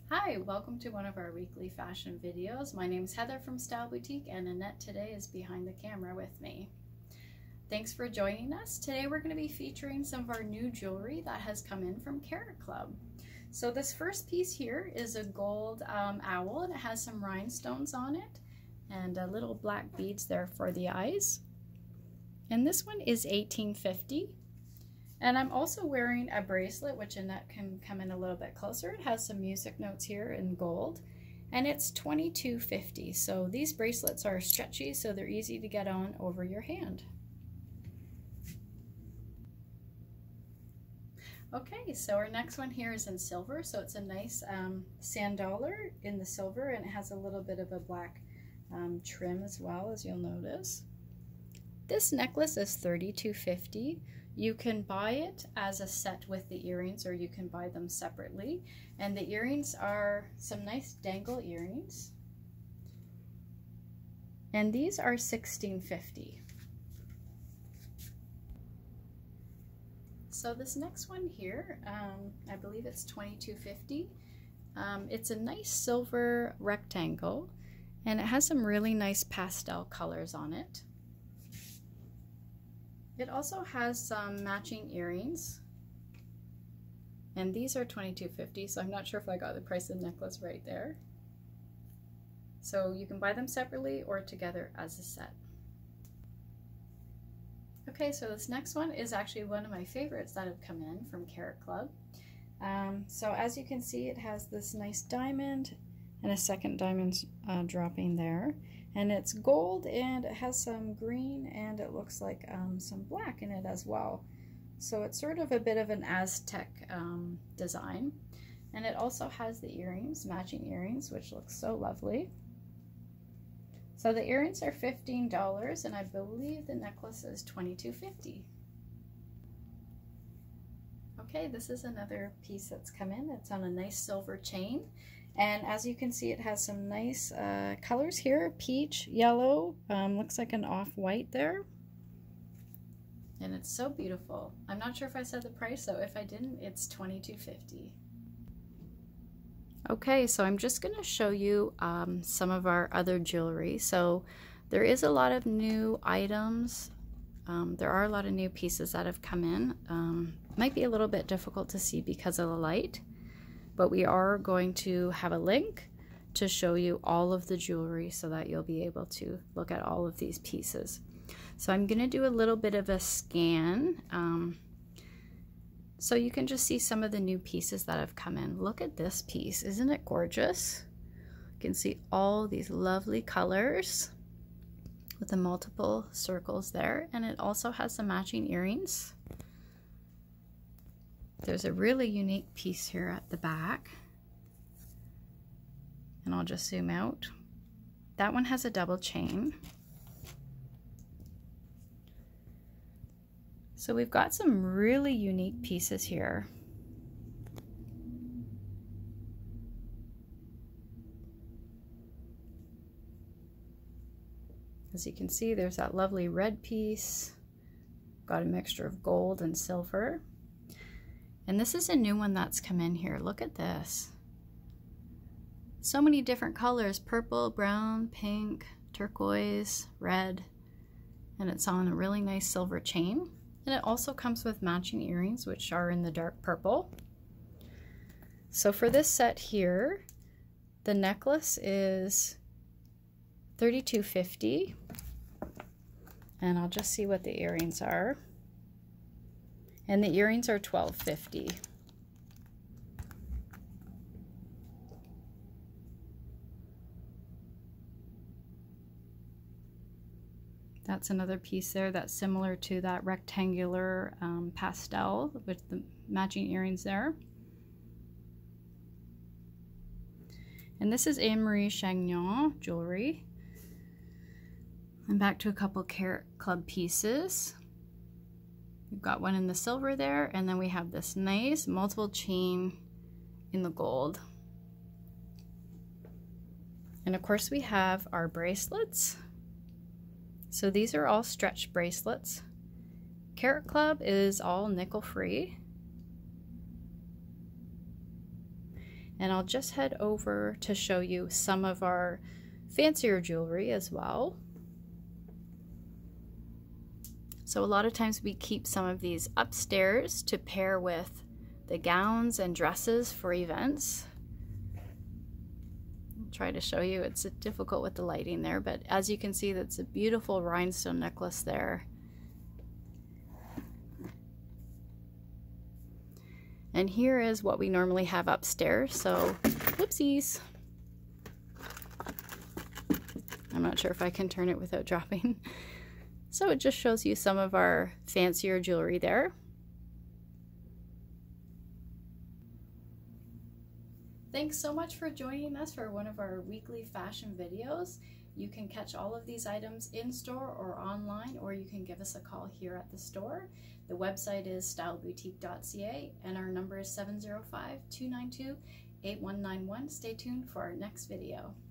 Hi, welcome to one of our weekly fashion videos. My name is Heather from Style Boutique and Annette today is behind the camera with me. Thanks for joining us. Today we're going to be featuring some of our new jewelry that has come in from Carrot Club. So this first piece here is a gold owl, and it has some rhinestones on it and little black beads there for the eyes. And this one is $18.50. And I'm also wearing a bracelet, which Annette can come in a little bit closer. It has some music notes here in gold, and it's $22.50. So these bracelets are stretchy, so they're easy to get on over your hand. Okay, so our next one here is in silver. So it's a nice sand dollar in the silver, and it has a little bit of a black trim as well, as you'll notice. This necklace is $32.50. You can buy it as a set with the earrings, or you can buy them separately. And the earrings are some nice dangle earrings. And these are $16.50. So this next one here, I believe it's $22.50. It's a nice silver rectangle, and it has some really nice pastel colors on it. It also has some matching earrings, and these are $22.50, so I'm not sure if I got the price of the necklace right there. So you can buy them separately or together as a set. Okay, so this next one is actually one of my favorites that have come in from Carrot Club. So as you can see, it has this nice diamond and a second diamond dropping there. And it's gold, and it has some green, and it looks like some black in it as well. So it's sort of a bit of an Aztec design. And it also has the earrings, matching earrings, which looks so lovely. So the earrings are $15, and I believe the necklace is $22.50. Okay, this is another piece that's come in. It's on a nice silver chain. And as you can see, it has some nice colors here, peach, yellow, looks like an off-white there. And it's so beautiful. I'm not sure if I said the price, so if I didn't, it's $22.50. Okay, so I'm just going to show you some of our other jewelry. So there is a lot of new items. There are a lot of new pieces that have come in. Might be a little bit difficult to see because of the light, but we are going to have a link to show you all of the jewelry so that you'll be able to look at all of these pieces. So I'm going to do a little bit of a scan so you can just see some of the new pieces that have come in. Look at this piece. Isn't it gorgeous? You can see all these lovely colors with the multiple circles there, and it also has some matching earrings. There's a really unique piece here at the back, and I'll just zoom out. That one has a double chain. So we've got some really unique pieces here. As you can see, there's that lovely red piece. Got a mixture of gold and silver. And this is a new one that's come in here. Look at this. So many different colors: purple, brown, pink, turquoise, red. And it's on a really nice silver chain. And it also comes with matching earrings, which are in the dark purple. So for this set here, the necklace is $32.50. And I'll just see what the earrings are. And the earrings are $12.50. That's another piece there that's similar to that rectangular pastel with the matching earrings there. And this is Anne-Marie Chagnon jewelry. And back to a couple Carrot Club pieces. We've got one in the silver there, and then we have this nice multiple chain in the gold. And of course we have our bracelets. So these are all stretch bracelets. Carrot Club is all nickel free. And I'll just head over to show you some of our fancier jewelry as well. So a lot of times we keep some of these upstairs to pair with the gowns and dresses for events. I'll try to show you, it's difficult with the lighting there, but as you can see, that's a beautiful rhinestone necklace there. And here is what we normally have upstairs, so whoopsies. I'm not sure if I can turn it without dropping. So it just shows you some of our fancier jewelry there. Thanks so much for joining us for one of our weekly fashion videos. You can catch all of these items in store or online, or you can give us a call here at the store. The website is styleboutique.ca and our number is 705-292-8191. Stay tuned for our next video.